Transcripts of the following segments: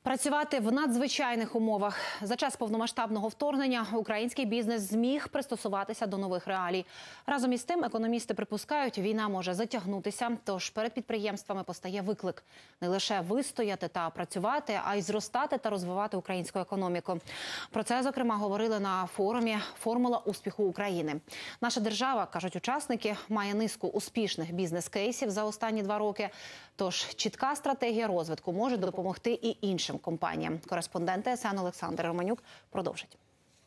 Працювати в надзвичайних умовах. За час повномасштабного вторгнення український бізнес зміг пристосуватися до нових реалій. Разом із тим, економісти припускають, війна може затягнутися, тож перед підприємствами постає виклик. Не лише вистояти та працювати, а й зростати та розвивати українську економіку. Про це, зокрема, говорили на форумі «Формула успіху України». Наша держава, кажуть учасники, має низку успішних бізнес-кейсів за останні 2 роки. Тож чітка стратегія розвитку може допомогти і іншим компаніям. Кореспондент ТСН Олександр Романюк продовжить.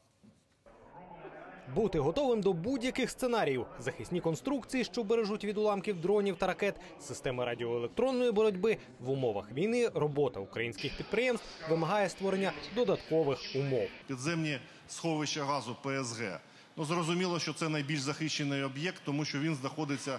Бути готовим до будь-яких сценаріїв. Захисні конструкції, що бережуть від уламків дронів та ракет, системи радіоелектронної боротьби. В умовах війни робота українських підприємств вимагає створення додаткових умов. Підземні сховища газу ПСГ. Зрозуміло, що це найбільш захищений об'єкт, тому що він знаходиться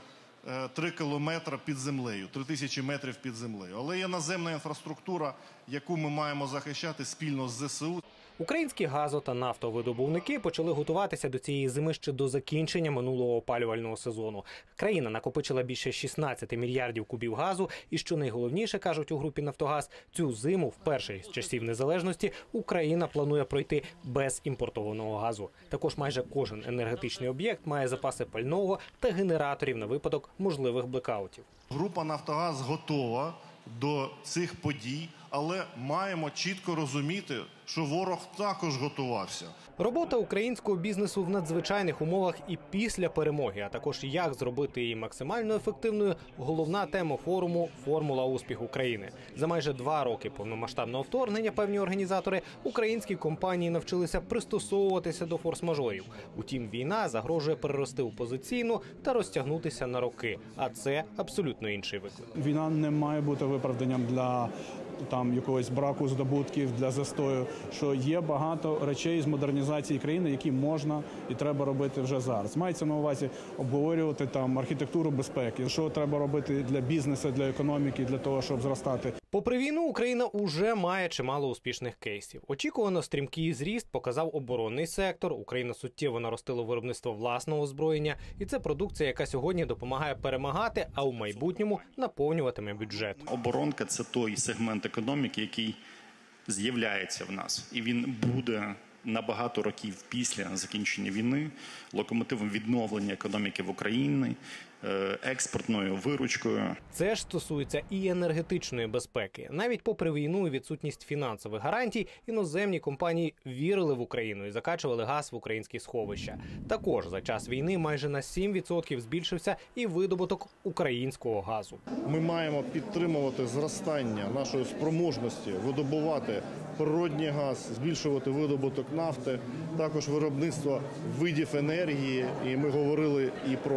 3 кілометри під землею, 3000 метрів під землею. Але є наземна інфраструктура, яку ми маємо захищати спільно з ЗСУ. Українські газо- та нафтовидобувники почали готуватися до цієї зими ще до закінчення минулого опалювального сезону. Країна накопичила більше 16 мільярдів кубів газу. І що найголовніше, кажуть у групі «Нафтогаз», цю зиму, вперше з часів незалежності, Україна планує пройти без імпортованого газу. Також майже кожен енергетичний об'єкт має запаси пального та генераторів на випадок можливих блекаутів. Група «Нафтогаз» готова до цих подій, але маємо чітко розуміти, що ворог також готувався. Робота українського бізнесу в надзвичайних умовах і після перемоги, а також як зробити її максимально ефективною – головна тема форуму «Формула успіху України». За майже 2 роки повномасштабного вторгнення, певні організатори, українські компанії навчилися пристосовуватися до форс-мажорів. Утім, війна загрожує перерости у позиційну та розтягнутися на роки. А це абсолютно інший виклик. Війна не має бути виправданням для якогось браку здобутків, для застою, що є багато речей з модернізації країни, які можна і треба робити вже зараз. Мається на увазі обговорювати архітектуру безпеки, що треба робити для бізнесу, для економіки, для того, щоб зростати. Попри війну, Україна уже має чимало успішних кейсів. Очікувано стрімкий зріст показав оборонний сектор. Україна суттєво наростила виробництво власного озброєння. І це продукція, яка сьогодні допомагає перемагати, а у майбутньому наповнюватиме бюджет. Оборонка – це той сегмент економіки, який з'являється в нас. І він буде на багато років після закінчення війни локомотивом відновлення економіки в Україні, експортною виручкою. Це ж стосується і енергетичної безпеки. Навіть попри війну і відсутність фінансових гарантій, іноземні компанії вірили в Україну і закачували газ в українські сховища. Також за час війни майже на 7% збільшився і видобуток українського газу. Ми маємо підтримувати зростання нашої спроможності видобувати природній газ, збільшувати видобуток нафти, також виробництво видів енергії. І ми говорили і про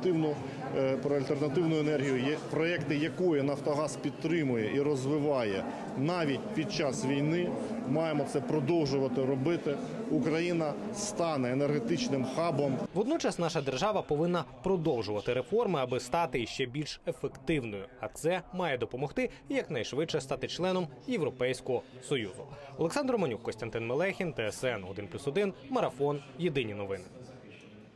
альтернативну енергію, є проекти якої «Нафтогаз» підтримує і розвиває навіть під час війни. Маємо це продовжувати робити. Україна стане енергетичним хабом. Водночас наша держава повинна продовжувати реформи, аби стати ще більш ефективною. А це має допомогти якнайшвидше стати членом Європейського Союзу. Олександр Романюк, Костянтин Мелехін, ТСН 1+1, Марафон. Єдині новини.